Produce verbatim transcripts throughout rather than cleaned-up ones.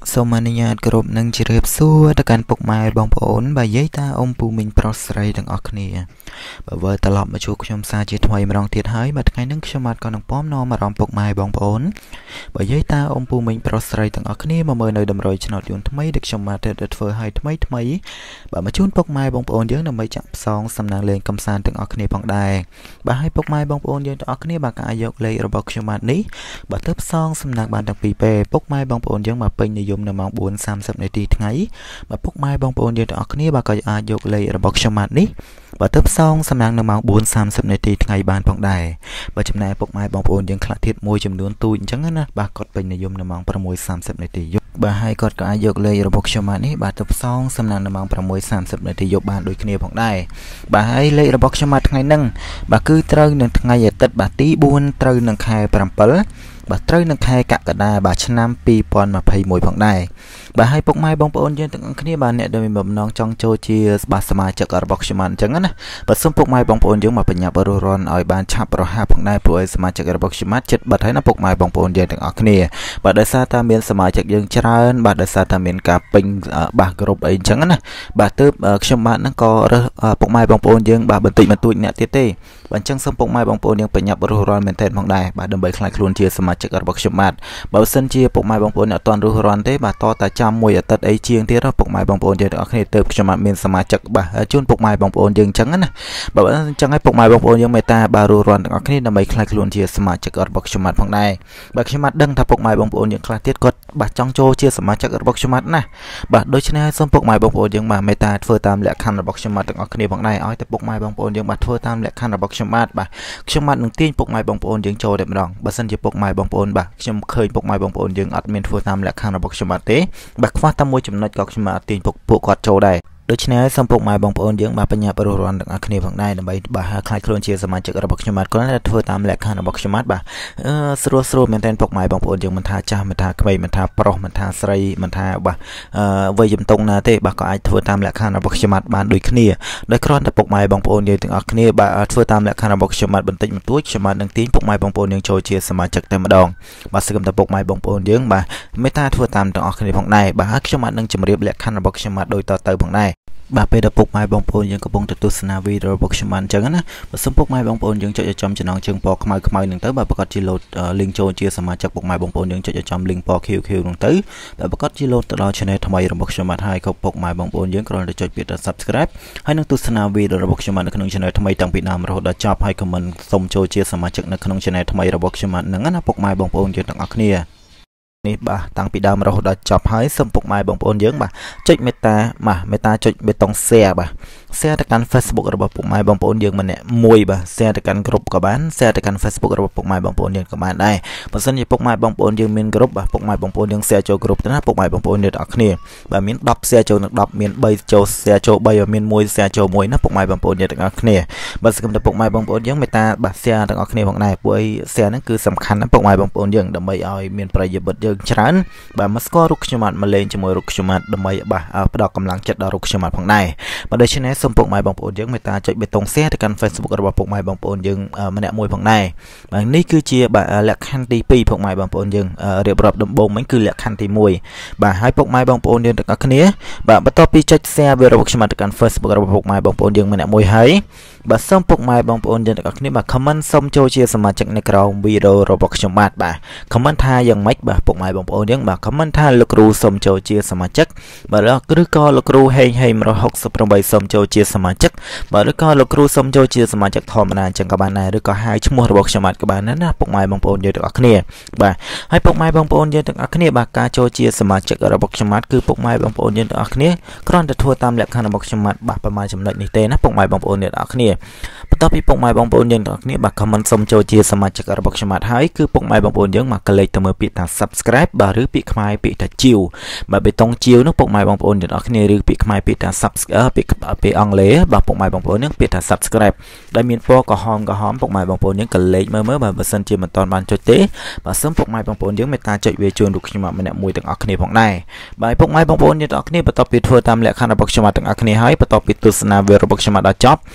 សូមអនុញ្ញាតគោរពនឹងជម្រាបសួរទៅកាន់ពុកម៉ែបងប្អូនបាទយាយតាអ៊ំពូមីងប្រុសស្រីទាំងអស់គ្នាបើវិលត្រឡប់មកជួបខ្ញុំសាជាថ្មីម្ដងទៀតហើយបាទថ្ងៃនេះខ្ញុំបាទក៏នឹងពំនាំអារម្មណ៍ពុកម៉ែបងប្អូនបើយាយតាអ៊ំពូមីងប្រុសស្រីទាំងអស់គ្នាមកមើលនៅតម្រុយឆ្នោតយន្តថ្មីដែលខ្ញុំបាទទៅធ្វើឲ្យថ្មីថ្មីបាទមកជូនពុកម៉ែបងប្អូនយើងដើម្បីចាក់ផ្សងសំណាងលេងកំសាន្តទាំងអស់គ្នាផងដែរបាទឲ្យពុកម៉ែបងប្អូនយើងទាំងអស់គ្នាបាទក៏អាចយកលេខរបស់ខ្ញុំបាទនេះបាទទៅផ្សងសំណាងបានទាំងពីរពេលពុកម៉ែបងប្អូនយើងបាទពេញនិយមនៅម៉ោង bốnសាមសិប នាទីថ្ងៃបាទពុកម៉ែបងប្អូនយើងទាំងអស់គ្នាបាទក៏អាចយកលេខរបស់ខ្ញុំបាទនេះបាទទៅផ្សងសំណាងនៅម៉ោង bốnសាមសិប នាទីថ្ងៃបានផងដែរបាទចំណែកពុកម៉ែបងប្អូនយើងខ្លះទៀតមួយចំនួនទូចអញ្ចឹងណាបាទគាត់ពេញនិយមនៅម៉ោង sáuសាមសិប នាទីយប់បាទហើយគាត់ក៏អាចយកលេខរបស់ខ្ញុំបាទនេះបាទទៅផ្សងសំណាងនៅម៉ោង sáuសាមសិប នាទីយប់បានដូចគ្នាផងដែរបាទហើយលេខរបស់ខ្ញុំបាទថ្ងៃហ្នឹងបាទគឺត្រូវនឹងថ្ងៃអាទិត្យបាទទី bốn ត្រូវនឹងខែ bảyបាទត្រូវនឹងខែកក្កដាបាទឆ្នាំ ពីរពាន់ម្ភៃមួយផងដែរបាទហើយពុកម៉ែបងប្អូនយើងទាំងអស់គ្នាបាទអ្នកដែលមានបំណងចង់ចូលជាបាទសមាជិករបស់ខ្ញុំអញ្ចឹងណាបាទសូមពុកម៉ែបងប្អូនយើងមកបញ្ញាប់រស់រានឲ្យបានឆាប់រហ័សផងដែរព្រោះឲ្យសមាជិករបស់ខ្ញុំចិត្តបាត់ហើយណាពុកម៉ែបងប្អូនយើងទាំងអស់គ្នាបាទដោយសារតែមានសមាជិកយើងច្រើនបាទដោយសារតែមានការពេញបាទគ្រប់អីអញ្ចឹងណាបាទទើបខ្ញុំបាទហ្នឹងក៏រើសពុកម៉ែបងប្អូនយើងបាទបន្តិចបន្តួចអ្នកទៀតទេបាទអញ្ចឹងសូមពុកម៉ែបងប្អូនយើងបញ្ញាប់រស់រានមែនទែនផងដែរបាទដើម្បីខ្លាចខ្លួនជាសមាជិករបស់ខ្ញុំបាទបើមិនសិនជាពុកម៉ែបងប្អូនអ្នកអត់ទាន់រស់រានទេបាទតតែចាំមួយអាទិត្យអីជាងទៀតពុកម៉ែបងប្អូនយើងទាំងអស់គ្នាទៅខ្ញុំបាទមានសមាជិកបាទជូនពុកម៉ែបងប្អូនយើងអញ្ចឹងណាបាទអញ្ចឹងឲ្យពុកម៉ែបងប្អូនយើងមេត្តាបាទរស់រានទាំងអស់គ្នាដើម្បីខ្លាចខ្លួនជាសមាជិករបស់ខ្ញុំបាទផងដែរបាទខ្ញុំបាទដឹងថាពុកម៉ែបងប្អូនយើងខ្លះទៀតគាត់បាទចង់ចូលជាសមាជិករបស់ខ្ញុំបាទណាបាទដូច្នេះសូមពុកម៉ែបងប្អូនយើងបាទមេត្តាធ្វើតាមលក្ខខណ្ឌរបស់ខ្ញុំបាទទាំងអស់គ្នាផងដែរឲ្យតែពុកម៉ែបងប្អូនយើងបាទធ្វើតាមលក្ខខណ្ឌរបស់ខ្ញុំបាទបាទខ្ញុំបាទនឹងទាញពុកម៉ែបងប្អូនយើងចូលតែម្ដងបើសិនជាពុកម៉ែបងប្អូនបាទខ្ញុំឃើញពុកម៉ែបងប្អូនយើងអត់មានធ្វើតាមលក្ខខណ្ឌរបស់ខ្ញុំបាទទេបាទខ្វះតែមួយចំណុចក៏ខ្ញុំបាទទាញពុកពួកគាត់ចូលដែរដូច្នេះសូមពុកម៉ែបងប្អូនយើងបាទបញ្ញាប់រស់រានទាំងអស់គ្នាផងដែរដើម្បីបាទខ្លាចខ្លួនជាសមាជិករបស់ខ្ញុំបាទគាត់ធ្វើតាមលក្ខខណ្ឌរបស់ខ្ញុំបាទបាទអឺស្រួលស្រួលមែនទែនពុកម៉ែបងប្អូនយើងមិនថាចាស់មិនថាក្មេងមិនថាប្រុសមិនថាស្រីមិនថាបាទអឺវ័យជំទង់ណាទេបាទក៏អាចធ្វើតាមលក្ខខណ្ឌរបស់ខ្ញុំបាទបានដូចគ្នាដោយគ្រាន់តែពុកម៉ែបងប្អូនយើងទាំងអស់គ្នាបាទធ្វើតាមលក្ខខណ្ឌរបស់ខ្ញុំបាទបន្តិចបន្តួចខ្ញុំបាទនឹងទាញពុកម៉ែបងប្អូនយើងចូលជាសមាជិកតែម្ដងបាទសឹកតែពុកម៉ែបងប្អូនយើងបាទមេត្តាធ្វើតាមទាំងអស់គ្នាផងដែរបាទហើយខ្ញុំបាទនឹងជម្រាបលក្ខខណ្ឌរបស់ខ្ញុំបាទដូចតទៅផងដែរបាទពេលដែលពុកម៉ែបងប្អូនយើងកំពុងទស្សនាវីដេអូរបស់ខ្ញុំបានអញ្ចឹងណាបើសិនពុកម៉ែបងប្អូនយើងចុចចំចំណងជើងពណ៌ខ្មៅខ្មៅនឹងទៅបាទប្រកាសជាលោត link ចូលជាសមាជិកពុកម៉ែបងប្អូនយើងចុចចំ link ពណ៌ ខៀវ ខៀវ នឹងទៅបាទប្រកាសជាលោតទៅដល់ channel ថ្មីរបស់ខ្ញុំបាទហើយក៏ពុកម៉ែបងប្អូនយើងគ្រាន់តែចុចពាក្យថា subscribe ហើយនឹងទស្សនាវីដេអូរបស់ខ្ញុំបាទនៅក្នុង channel ថ្មីតាំងពីដើមរហូតដល់ចប់ហើយ comment សូមចូលជាសមាជិកនៅក្នុង channel ថ្មីរបស់ខ្ញុំបាទហ្នឹងណាពុកម៉ែបងប្អូនយើងទាំងអស់គ្នានេះបាទតាំងពីដើមរហូតដល់ចប់ហើយសូមពុកម៉ែបងប្អូនយើងបាទចុចមេត្តាបាទមេត្តាចុចបេតុង share បាទ share ទៅកាន់ Facebook របស់ពុកម៉ែបងប្អូនយើងម្នាក់មួយបាទ share ទៅកាន់ group ក៏បាន share ទៅកាន់ Facebook របស់ពុកម៉ែបងប្អូនយើងក៏បានដែរបើសិនជាពុកម៉ែបងប្អូនយើងមាន group បាទពុកម៉ែបងប្អូនយើង share ចូល group ទៅណាពុកម៉ែបងប្អូនយើងទាំងអស់គ្នាបាទមាន ដប់ share ចូលនឹង ដប់ មាន បី ចូល share ចូល បី មាន មួយ share ចូល មួយណាពុកម៉ែបងប្អូនយើងទាំងអស់គ្នាបាទសង្ឃឹមថាពុកម៉ែបងប្អូនយើងមេត្តាបាទ share ទាំងអស់គ្នាផងដែរព្រោះអី share ហ្នឹងគឺសំខាន់ណាស់ពុកម៉ែបងប្អូនយើងដើម្បីឲ្យមានប្រយោជន៍យើងច្រើនបាទមកស្គាល់រូបខ្ញុំបាទមកលេងជាមួយរូបខ្ញុំបាទដើម្បីបាទផ្ដល់កម្លាំងចិត្តដល់រូបខ្ញុំបាទផងដែរបាទដូច្នេះសូមពុកម៉ែបងប្អូនយើងមេត្តាចុចបេតុង share ទៅកាន់ Facebook របស់ពុកម៉ែបងប្អូនយើងម្នាក់មួយផងដែរបាទនេះគឺជាបាទលក្ខខណ្ឌទីពីរពុកម៉ែបងប្អូនយើងរៀបរាប់ដំបូងមិញគឺលក្ខខណ្ឌទីមួយបាទហើយពុកម៉ែបងប្អូនយើងទាំងអស់គ្នាបាទបន្ទាប់ពីចុច share វារបស់ខ្ញុំទៅកាន់ Facebook របស់ពុកម៉ែបងប្អូនយើងម្នាក់មួយហើយបាទសូមពុកម៉ែបងប្អូនយើងទាំងអស់គ្នាបាទ comment សូមចូលជាសមាជិកនៅក្រោមវីដេអូរបស់ខ្ញុំបាទបាទ comment ថាយ៉ាងម៉េចបាទពុកម៉ែបងប្អូនយើងបាទ comment ថាលោកគ្រូសូមចូលជាសមាជិកបាទឬក៏លោកគ្រូហេងហេងmột sáu támសូមចូលជាសមាជិកបាទឬក៏លោកគ្រូសូមចូលជាសមាជិកធម្មតាអញ្ចឹងក៏បានដែរឬក៏ហៅឈ្មោះរបស់ខ្ញុំបាទក៏បានដែរណាពុកម៉ែបងប្អូនយើងទាំងអស់គ្នាបាទហើយពុកម៉ែបងប្អូនយើងទាំងអស់គ្នាបាទការចូលជាសមាជិករបស់ខ្ញុំបាទគឺពុកម៉ែបងប្អូនយើងទាំងអស់គ្នាគ្រាន់តែធ្វើតាមលក្ខខណ្ឌរបស់ខ្ញុំបាទបាទប្រមាណចំណុចនេះទេណាពុកម៉ែបងប្អូនយើងទាំងអស់គ្នាបន្ទាប់ពីពុកម៉ែបងប្អូនយើងទាំងអស់គ្នាបាទ comment សូមចូលជាសមាជិករបស់ខ្ញុំបាទហើយគឺពុកម៉ែបងប្អូនយើងមកកលេចទៅមើលពាក្យថា subscribe បាទឬពាក្យខ្មែរពាក្យថាជាវបាទបេតុងជាវនោះពុកម៉ែបងប្អូនទាំងអស់គ្នាឬពាក្យខ្មែរពាក្យថា subscribe ពាក្យពាក្យអង់គ្លេសបាទពុកម៉ែបងប្អូនយើងពាក្យថា subscribe ដែលមានពណ៌ក្រហមក្រហមពុកម៉ែបងប្អូនយើងកលេចមើលមើលបាទបើសិនជាមិនទាន់បានចុចទេបាទសូមពុកម៉ែបងប្អូនយើងមេត្តាចុចវាជូនរូបខ្ញុំបាទម្នាក់មួយទាំងអស់គ្នាផងដែរបាទពុកម៉ែបងប្អូនយើងទាំងអស់គ្នាបន្ទាប់ពីធ្វើតាមលក្ខខណ្ឌរបស់ខ្ញុំបាទទាំងអស់គ្នាហើយបន្ទាប់ពីទស្សនាវីដេអូរបស់ខ្ញុំបាទដល់ចប់បាទសូម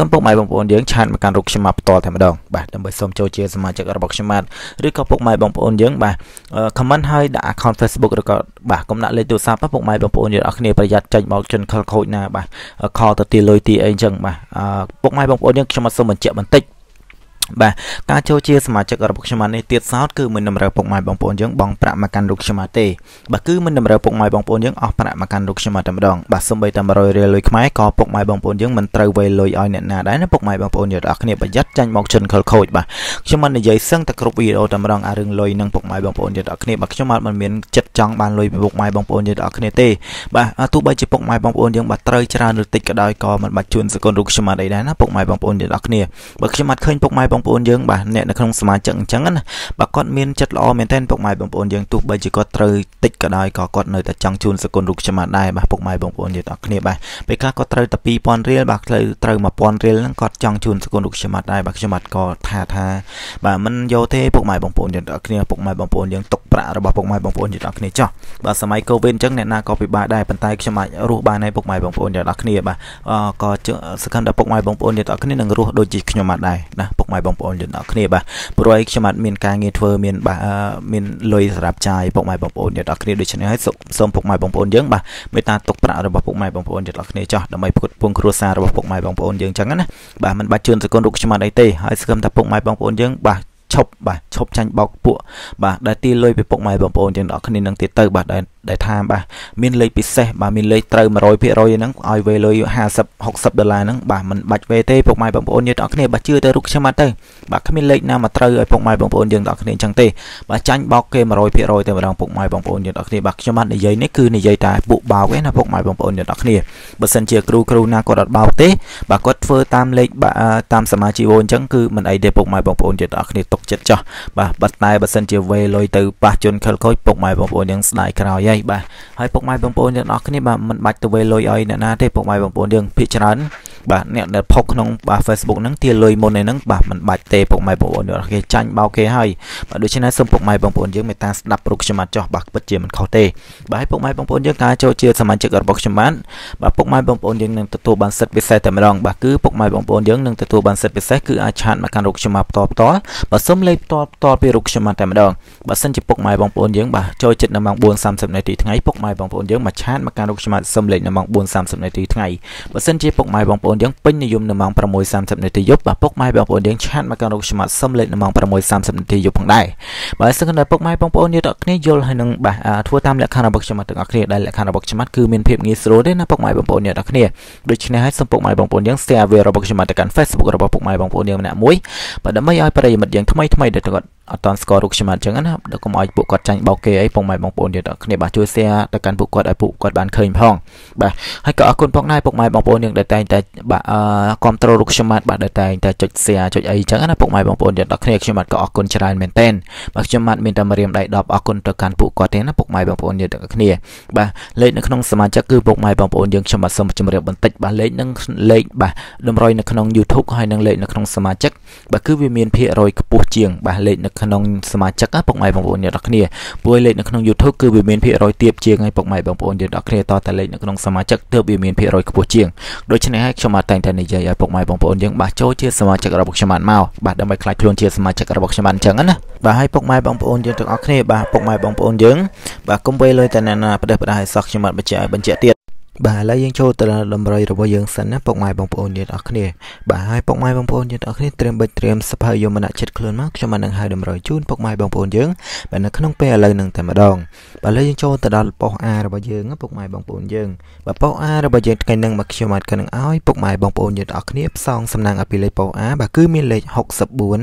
ពុកម៉ែបងប្អូនយើងឆាតមកកាន់រូបខ្ញុំមកបន្តតែម្ដងបាទដើម្បីសូមចូលជាសមាជិករបស់ខ្ញុំបាទឬក៏ពុកម៉ែបងប្អូនយើងបាទ comment ឲ្យដាក់ account Facebook ឬក៏បាទកុំដាក់លេខទូរស័ព្ទពុកម៉ែបងប្អូនយើងអរគ្នាប្រយ័ត្នចាញ់បោកជនខលខូចណាបាទខលទៅទីលុយទីអីអញ្ចឹងបាទពុកម៉ែបងប្អូនយើងខ្ញុំអត់សូមបញ្ជាក់បន្តិចបាទការចូលជាសមាជិករបស់ខ្ញុំនេះទៀតសោតគឺមិនតម្រូវពុកម៉ែបងប្អូនយើងបងប្រាក់មកកាន់រូបខ្ញុំទេបាទគឺមិនតម្រូវពុកម៉ែបងប្អូនយើងអស់ប្រាក់មកកាន់រូបខ្ញុំតែម្ដងបាទសូម្បីតែone hundredរៀលលុយខ្មែរក៏ពុកម៉ែបងប្អូនយើងមិនត្រូវវេលុយឲ្យអ្នកណាដែរណាពុកម៉ែបងប្អូនយើងអរគ្នាប្រយ័ត្នចាញ់មកជនខលខូចបាទខ្ញុំមិននិយាយសឹងតែគ្រប់វីដេអូតែម្ដងអារឿងលុយនឹងពុកម៉ែបងប្អូនយើងអរគ្នាបាទខ្ញុំអត់មិនមានចិត្តចង់បានលុយពីពុកម៉ែបងប្អូនយើងអរគ្នាទេបាទទោះបីជាពុកម៉ែបងប្អូនយើងបាទត្រូវច្រើនឬតិចក៏ដោយក៏មិនបាច់ជួនសកលរូបខ្ញុំអត់អីដែរណាពុកម៉ែបងប្អូនយើងអរគ្នាបើខ្ញុំអត់ឃើញពុកម៉ែបងប្អូនយើងបាទនៅក្នុងសមាជិកអញ្ចឹងណាបើគាត់មានចិត្តល្អមែនទែនពុកម៉ែបងប្អូនយើងទោះបីជាគាត់ត្រូវតិចក៏ដោយក៏គាត់នៅតែចង់ជូនសកលរូបខ្ញុំដែរបាទពុកម៉ែបងប្អូនយើងអរគ្នាបាទពេលខ្លះគាត់ត្រូវតែtwo thousandរៀលបាទត្រូវត្រូវone thousandរៀលហ្នឹងគាត់ចង់ជូនសកលរូបខ្ញុំដែរបាទខ្ញុំអត់ក៏ថាថាបាទមិនយកទេពុកម៉ែបងប្អូនយើងអរគ្នាពុកម៉ែបងប្អូនយើងទុកប្រាក់របស់ពុកម៉ែបងប្អូនយើងអរគ្នាចោះបាទសម័យកូវីដអញ្ចឹងអ្នកណាក៏ពិបាកដែរប៉ុន្តែខ្ញុំអាចរស់បានហើយពុកម៉ែបងប្អូនយើងអរគ្នាបាទក៏សង្ឃឹមថាពុកម៉ែបងប្អូនយើងអរគ្នានឹងរស់ដូចជាខ្ញុំអត់ដែរណាពុកម៉ែបងប្អូនយើងអរគ្នាបាទព្រោះខ្ញុំអត់មានការងារធ្វើមានបាទមានលុយសម្រាប់ចាយពុកម៉ែបងប្អូនយើងអរគ្នាដូច្នេះហើយសូមពុកម៉ែបងប្អូនយើងបាទមេត្តាទុកប្រាក់របស់ពុកម៉ែបងប្អូនយើងអរគ្នាចោះដើម្បីផ្គត់ផ្គង់គ្រួសាររបស់ពុកម៉ែបងប្អូនយើងអញ្ចឹងណាបាទមិនបាច់ជឿនសកលរូបខ្ញុំអត់អីទេហើយសង្ឃឹមថាពុកម៉ែបងប្អូនយើងបាទឈប់បាទឈប់ចាញ់បោកពួកបាទដែលទីលុយពីពុកម៉ែបងប្អូនយើងអរគ្នានឹងទៀតទៅបាទដែលថាបាទមានលេខពិសេសបាទមានលេខត្រូវone hundred percentហ្នឹងឲ្យវេលុយfifty sixtyដុល្លារហ្នឹងបាទមិនបាច់វេទេពុកម៉ែបងប្អូនយើងអរគ្នាបាទជឿទៅរូបខ្ញុំអត់ទៅបាទគ្មានលេខណាមកត្រូវឲ្យពុកម៉ែបងប្អូនយើងអរគ្នាអញ្ចឹងទេបាទចាញ់បោកគេone hundred percent តែម្ដងពុកម៉ែបងប្អូនយើងអរគ្នាបាទខ្ញុំអត់និយាយនេះគឺនិយាយតែពួកបោកឯណាពុកម៉ែបងប្អូនយើងអរគ្នាបើសិនជាគ្រូគ្រូណាគាត់អត់បោកទេបាទគាត់ធ្វើតាមលេខតាមសមាជិកអញ្ចឹងគឺមិនអីទេពុកម៉ែបងប្អូនយើងអរគ្នាទុកចិត្តចោះបាទបើតែបើសិនជាវេលុយទៅប៉ះជនខិលខូចពុកម៉ែបងប្អូនយើងស្ដាយក្រោយហើយបាទហើយពុកម៉ែបងប្អូនយើងអរគ្នាបាទមិនបាច់ទៅវេលុយឲ្យអ្នកណាទេពុកម៉ែបងប្អូនយើងភាគច្រើនបាទអ្នកដែលផុកក្នុងបាទ Facebook ហ្នឹងទាលុយមុនហ្នឹងបាទមិនបាច់ទេពុកម៉ែបងប្អូនយើងគេចាញ់បោកគេហើយបាទដូច្នេះសូមពុកម៉ែបងប្អូនយើងមេត្តាស្ដាប់រូបខ្ញុំអត់ចោះបាទពិតជាមិនខុសទេបាទហើយពុកម៉ែបងប្អូនយើងការចូលជាសមាជិករបស់ខ្ញុំបានបាទពុកម៉ែបងប្អូនយើងនឹងទទួលបានសិទ្ធិពិសេសតែម្ដងបាទគឺពុកម៉ែបងប្អូនយើងនឹងទទួលបានសិទ្ធិពិសេសគឺអាចឆាតមកកាន់រូបខ្ញុំមកផ្ទាល់ផ្ទាល់បាទសូមលេខផ្ទាល់ផ្ទាល់ពីរូបខ្ញុំតែម្ដងបើសិនជាពុកម៉ែបងប្អូនយើងបាទចូលចិត្តនៅម៉ោងfour thirtyនាទីថ្ងៃពុកម៉ែបងប្អូនយើងមកឆាតមកកាន់រូបខ្ញុំសូមលេខនៅម៉ោងfour thirtyនាទីថ្ងៃបើសិនជាពុកម៉ែបងប្អូនយើងពេញនិយមនៅម៉ោងsix thirtyនាទីយប់បាទពុកម៉ែបងប្អូនយើងឆាតមកកាន់រូបខ្ញុំសូមលេខនៅម៉ោងsix thirtyនាទីយប់ផងដែរបាទសឹងតែពុកម៉ែបងប្អូនយើងទាំងគ្នាយល់ហើយនឹងបាទធ្វើតាមលក្ខខណ្ឌរបស់ខ្ញុំទាំងអស់គ្នាដែលលក្ខខណ្ឌរបស់ខ្ញុំគឺមានភាពងាយស្រួលទេណាពុកម៉ែបងប្អូនយើងទាំងគ្នាដូច្នេះហើយសូមពុកម៉ែបងប្អូនយើង share វារបស់ខ្ញុំទៅកាន់ Facebook របស់ពុកម៉ែបងប្អូនយើងម្នាក់មួយបាទដើម្បីឲ្យប្រិយមិត្តយើងថ្មីថ្មីដែលគាត់អត់តន់ស្គាល់រូបខ្ញុំអញ្ចឹងណាកុំឲ្យពួកគាត់ចាញ់បោកគេអីពុកម៉ែបងប្អូនយើងទាំងគ្នាបាទជួយ share ទៅកាន់ពួកគាត់ឲ្យពួកគាត់បានឃើញផងបាទហើយក៏អរគុណផងដែរពុកម៉ែបងប្អូនយើងដែលតែងតែបាទគ្រប់គ្រងរូបខ្ញុំបាទដែលតែងតែចុច share ចុចអីអញ្ចឹងណាពុកម៉ែបងប្អូនយើងទាំងគ្នាខ្ញុំបាទក៏អរគុណច្រើនមែនទែនបាទខ្ញុំបាទមានតែម្រាមដៃដប់អរគុណទៅកាន់ពួកគាត់ទេណាពុកម៉ែបងប្អូនយើងទាំងគ្នាបាទលេខនៅក្នុងសមាជិកគឺពុកម៉ែបងប្អូនយើងខ្ញុំបាទសូមជម្រាបបន្តិចបាទលេខនឹងលេខបាទតម្រុយនៅក្នុង YouTube ហើយនឹងលេខនៅក្នុងសមាជិកបាទគឺវាមានភាគរយខ្ពស់ជាងបាទលេខនៅក្នុងសមាជិកពុកម៉ែបងប្អូនយើងទាំងគ្នាព្រោះលេខនៅក្នុង YouTube គឺវាមានភាគរយទាបជាងហើយពុកម៉ែបងប្អូនយើងទាំងគ្នាតតែលេខនៅក្នុងសមាជិកទើបវាមានភាគរយខ្ពស់ជាងដូច្នេះហើយខ្ញុំបាទតែងតែនិយាយឲ្យពុកម៉ែបងប្អូនយើងបាទចូលជាសមាជិករបស់ខ្ញុំបាទមកបាទដើម្បីខ្លាចខ្លួនជាសមាជិករបស់ខ្ញុំបាទអញ្ចឹងណាបាទហើយពុកម៉ែបងប្អូនយើងទាំងអស់គ្នាបាទពុកម៉ែបងប្អូនយើងបាទកុំវេលុយតែណាផ្ដេសផ្ដាសឲ្យសោះខ្ញុំបាទបញ្ជាក់ឲ្យបញ្ជាក់ទៀតបាទឥឡូវយើងចូលទៅដល់តម្រុយរបស់យើងសិនណាពុកម៉ែបងប្អូនយើងអរគ្នាបាទហើយពុកម៉ែបងប្អូនយើងអរគ្នាត្រៀមបិទត្រៀមសភៅយកមនៈចិត្តខ្លួនមកខ្ញុំបាននឹងហៅតម្រុយជូនពុកម៉ែបងប្អូនយើងបាទនៅក្នុងពេលឥឡូវនឹងតែម្ដងបាទឥឡូវយើងចូលទៅដល់ប៉ុស A របស់យើងពុកម៉ែបងប្អូនយើងបាទប៉ុស A របស់យើងថ្ងៃនឹងមកខ្ញុំអាចក៏នឹងឲ្យពុកម៉ែបងប្អូនយើងអរគ្នាផ្សងសំណាងឲ្យពីលេខប៉ុស A បាទគឺមានលេខsixty-four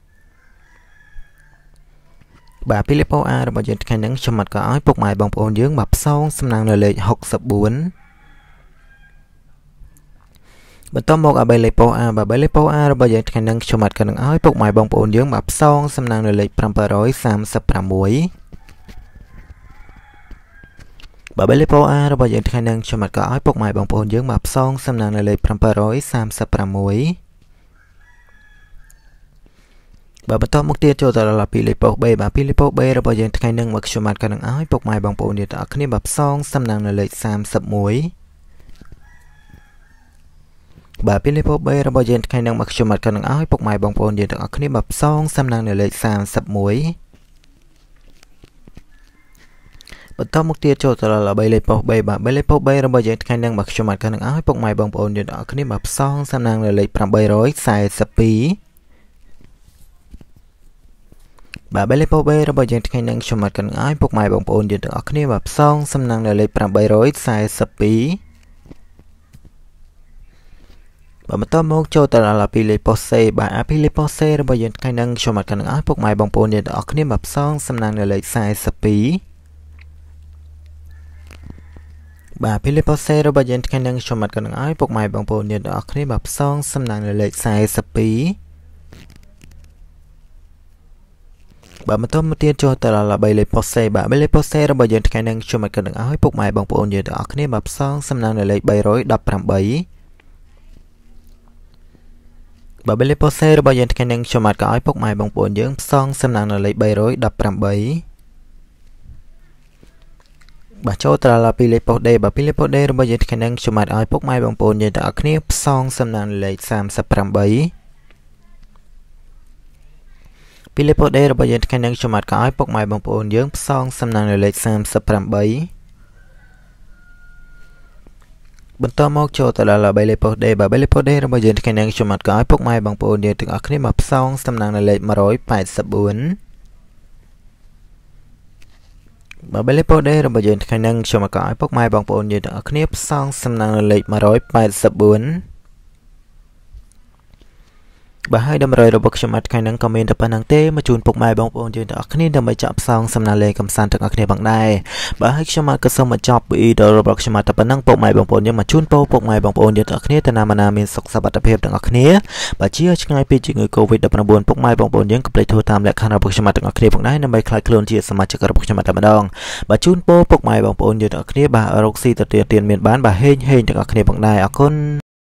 បាទពីលេខប៉ុស A របស់យើងថ្ងៃនឹងខ្ញុំអត់ក៏ឲ្យពុកម៉ែបងប្អូនយើងបាទផ្សងសំណាងនៅលេខsixty-fourបន្តមកឲ្យលេខប៉ុស A បាទលេខប៉ុស A របស់យើងថ្ងៃនឹងខ្ញុំអត់ក៏នឹងឲ្យពុកម៉ែបងប្អូនយើងបាទផ្សងសំណាងនៅលេខseven thirty-sixបាទលេខប៉ុស A របស់យើងថ្ងៃនឹងខ្ញុំអត់ក៏ឲ្យពុកម៉ែបងប្អូនយើងបាទផ្សងសំណាងនៅលេខseven thirty-sixបាទបន្តមកទៀតចូលទៅដល់ពីលេខប៉ុស B បាទពីលេខប៉ុស B របស់យើងថ្ងៃនឹងមកខ្ញុំអត់ក៏នឹងឲ្យពុកម៉ែបងប្អូនយើងទាំងអស់គ្នាបាទផ្សងសំណាងនៅលេខthirty-one bà pin lấy bốc bay ra bao giờ khai năng mặc cho mặt cần áo bốc mày bong bồn giờ được ở khi bập song xăm năng để lấy sàm sập muối bắt đầu một tia cho tao là bay lấy bốc bay bà bay lấy bốc bay ra bao giờ khai năng mặc cho mặt cần áo bốc mày bong bồn giờ được ở khi bập song xăm năng để lấy pram bay rối xài sập pí bà bay lấy bốc bay ra bao giờ khai năng cho mặt cần áo bốc mày bong bồn giờ được ở khi bập song xăm năng để lấy pram bay rối xài sập pí bà mất tâm mốc cho tao là pili pose bà pili pose rồi bây giờ khai năng cho mặt cần áo bốc mày bong bồn giờ ở khi bập song xăm năng để lấy xài sập pí bà pili pose rồi bây giờ khai năng cho mặt cần áo bốc mày bong bồn giờ ở khi bập song xăm năng để lấy xài sập pí bà mất tâm một tia cho tao là pili pose bà pili pose rồi bây giờ khai năng cho mặt cần áo bốc mày bong bồn giờ ở khi bập song xăm năng để lấy bay rối đập làm bảy bà bên lấy pose rồi bao giờ khai năng cho mặt cả áo bốc mày bong bồn dưỡng song xem năng là lấy bay rối đập làm bảy bà cho ta là pile pode bà pile pode rồi bao giờ khai năng cho mặt áo bốc mày bong bồn giờ đã khné song xem năng lấy sam sập làm bảy pile pode rồi bao giờ khai năng cho mặt cả áo bốc mày bong bồn dưỡng song xem năng là lấy sam sập làm bảy bận tâm mốc cho tao là bay lấy pode bà bay lấy pode rồi bây giờ khai năng cho mặt cái bốc mai bằng pode giờ từ ở khi mà song xăm năng là lấy mà rối phải sập bốn bà bay lấy pode rồi bây giờ khai năng cho mặt cái bốc mai bằng pode giờ từ ở khi song xăm năng là lấy mà rối phải sập bốn bà hai đâm rồi rồi bốc cho mặt khai năng comment tập năng tê mà chun bốc mai bằng pode giờ từ ở khi đâm mới chọn song xăm năng lấy cầm san từ ở khi bằng này bà hai cho mặt cái xong mà chọn bị rồi bốc cho mặt tập năng bốc mai bằng pode nhưng mà chun bốc bốc mai bằng pode giờ từ ở khi tên nam nam miền sọc sập tập hiệp từ ở khi bà chia ngayពីជំងឺ Covid ដប់ប្រាំបួន ពុកម៉ែបងប្អូនយើងកុំភ្លេចធ្វើតាមលក្ខខណ្ឌរបស់ខ្ញុំទាំងអស់គ្នាផងដែរដើម្បីខ្លាចខ្លួនជាសមាជិករបស់ខ្ញុំតែម្ដងបើជូនពរពុកម៉ែបងប្អូនយើងទាំងអស់គ្នាបាទរកស៊ីទៅទៀតមានបានបាទហេងហេងទាំងអស់គ្នាផងដែរអរគុណ